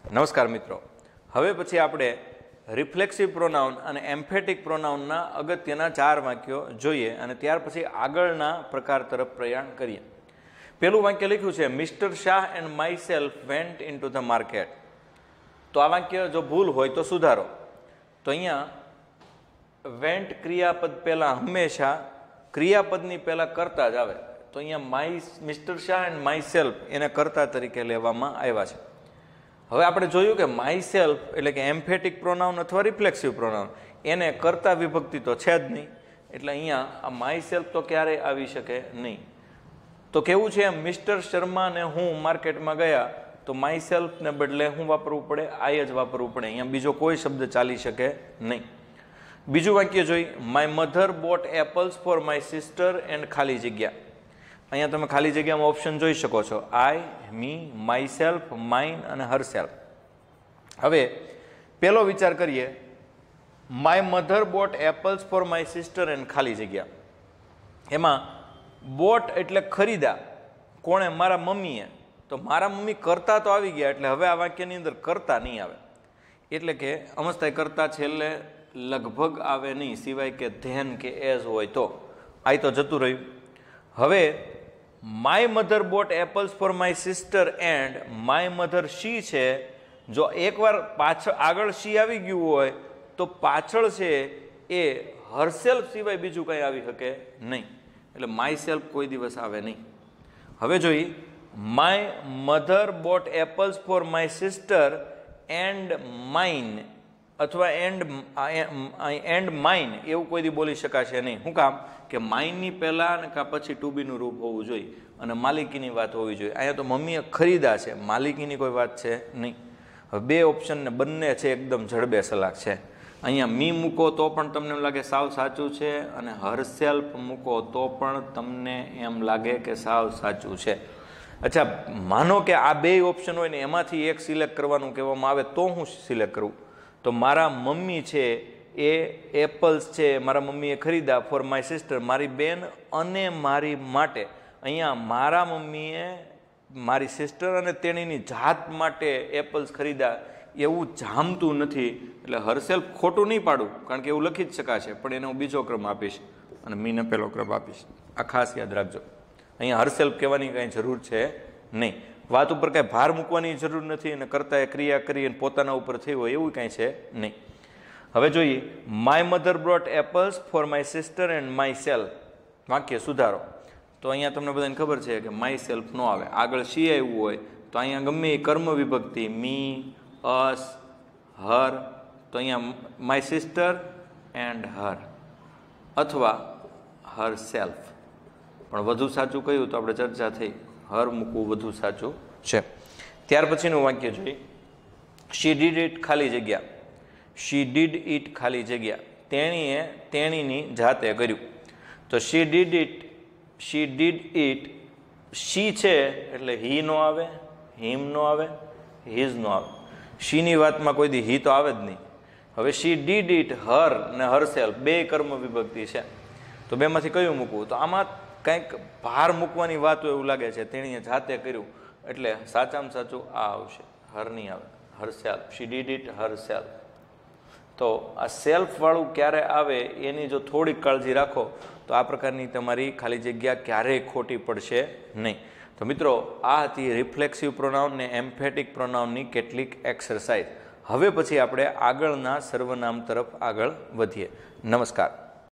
નમસ્કાર મિત્રો, હવે પછી આપણે રિફ્લેક્સિવ પ્રોનાઉન અને એમ્ફેટિક પ્રોનાઉનના અગત્યના 4 વાક્યો જોઈએ અને ત્યાર પછી આગળના પ્રકાર તરફ પ્રયાણ કરીએ. પહેલું વાક્ય લખ્યું છે mister Shah and myself went into the market. તો આ વાક્ય જો ભૂલ હોય તો સુધારો. તો અહીંયા વેન્ટ ક્રિયાપદ પહેલાં હંમેશા ક્રિયાપદની પહેલાં કરતા જ આવે. તો અહીંયા mister Shah and myself એને કરતા તરીકે લેવામાં આવ્યા છે. હવે આપણે જોયું કે માય સેલ્ફ એટલે કે એમ્ફેટિક પ્રોનાઉન અથવા રિફ્લેક્સિવ પ્રોનાઉન એને કરતા વિભક્તિ તો છે જ નહીં, એટલે અહીંયા આ માય સેલ્ફ તો ક્યારેય આવી શકે નહીં. તો કેવું છે મિસ્ટર શર્મા ને હું માર્કેટમાં ગયા, તો માય સેલ્ફને બદલે હું વાપરવું પડે, આઈ જ વાપરવું પડે. અહીંયા બીજો કોઈ શબ્દ ચાલી શકે નહીં. બીજું વાક્ય જોઈ my mother bought apples for my sister and ખાલી જગ્યા. અહીંયા તમે ખાલી જગ્યામાં ઓપ્શન જોઈ શકો છો, I, me, myself, mine અને હર સેલ્ફ. હવે પહેલો વિચાર કરીએ, my mother bought apples for my sister and ખાલી જગ્યા. એમાં બોટ એટલે ખરીદા, કોણે? મારા મમ્મીએ. તો મારા મમ્મી કરતા તો આવી ગયા, એટલે હવે આ વાક્યની અંદર કરતા નહીં આવે. એટલે કે અમસ્તા કરતા છેલ્લે લગભગ આવે નહીં, સિવાય કે ધેન કે એઝ હોય તો. આ તો જતું રહ્યું. હવે my mother bought apples for my sister and my mother she છે. જો એકવાર પાછળ આગળ શી આવી ગયું હોય તો પાછળ છે એ હરસેલ્ફ સિવાય બીજું કંઈ આવી શકે નહીં, એટલે માય સેલ્ફ કોઈ દિવસ આવે નહીં. હવે જોઈ my mother bought apples for my sister and mine અથવા એન્ડ માઇન એવું કોઈ દી બોલી શકાશે નહીં. શું કામ? કે માઇનની પહેલાં ને કાં પછી ટુ બીનું રૂપ હોવું જોઈએ અને માલિકીની વાત હોવી જોઈએ. અહીંયા તો મમ્મીએ ખરીદા છે, માલિકીની કોઈ વાત છે નહીં. હવે બે ઓપ્શનને બંને છે એકદમ જડબે સલાક છે. અહીંયા મી મૂકો તો પણ તમને એમ લાગે સાવ સાચું છે, અને હરસેલ્ફ મૂકો તો પણ તમને એમ લાગે કે સાવ સાચું છે. અચ્છા, માનો કે આ બે ઓપ્શન હોય ને એમાંથી એક સિલેક્ટ કરવાનું કહેવામાં આવે તો હું સિલેક્ટ કરું? તો મારા મમ્મી છે એ એપલ્સ છે મારા મમ્મીએ ખરીદા ફોર માય સિસ્ટર, મારી બેન અને મારી માટે. અહીંયા મારા મમ્મીએ મારી સિસ્ટર અને તેણીની જાત માટે એપલ્સ ખરીદા એવું જામતું નથી, એટલે હરસેલ્ફ ખોટું નહીં પાડું, કારણ કે એવું લખી જ શકાશે, પણ એને હું બીજો ક્રમ આપીશ અને મીને પહેલો ક્રમ આપીશ. આ ખાસ યાદ રાખજો. અહીંયા હરસેલ્ફ કહેવાની કાંઈ જરૂર છે નહીં. વાત ઉપર કાંઈ ભાર મૂકવાની જરૂર નથી, અને કરતા એ ક્રિયા કરી અને પોતાના ઉપર થઈ હોય એવું કાંઈ છે નહીં. હવે જોઈએ my mother brought apples for my sister and myself. વાક્ય સુધારો. તો અહીંયા તમને બધાને ખબર છે કે માય સેલ્ફ ન આવે, આગળ શી આવ્યું હોય તો અહીંયા ગમે એ કર્મ વિભક્તિ મી, અસ, હર, તો અહીંયા માય સિસ્ટર એન્ડ હર અથવા હર સેલ્ફ. પણ વધુ સાચું કહ્યું તો આપણે ચર્ચા થઈ, હર મૂકવું વધુ સાચું છે. ત્યાર પછીનું વાક્ય જોઈએ શી ડીડ ઇટ ખાલી જગ્યા. શી ડીડ ઇટ ખાલી જગ્યા. તેણીએ તેણીની જાતે કર્યું. તો શી ડીડ ઇટ શી છે એટલે હી નો આવે, હિમ નો આવે, હિઝ નો આવે. શીની વાતમાં કોઈ દી હી તો આવે જ નહીં. હવે શી ડીડ ઇટ હર ને હર સેલ્ફ બે કર્મ વિભક્તિ છે, તો બેમાંથી કયું મૂકવું? તો આમાં કંઈક ભાર મૂકવાની વાત હોય એવું લાગે છે. તેણીએ જાતે કર્યું એટલે સાચામાં સાચું આ આવશે, હર નહીં આવે, herself. She did it herself. તો આ સેલ્ફવાળું ક્યારે આવે એની જો થોડીક કાળજી રાખો તો આ પ્રકારની તમારી ખાલી જગ્યા ક્યારેય ખોટી પડશે નહીં. તો મિત્રો, આ હતી રિફ્લેક્સિવ પ્રોનાઉન ને એમ્ફેટિક પ્રોનાઉનની કેટલીક એક્સરસાઇઝ. હવે પછી આપણે આગળના સર્વનામ તરફ આગળ વધીએ. નમસ્કાર.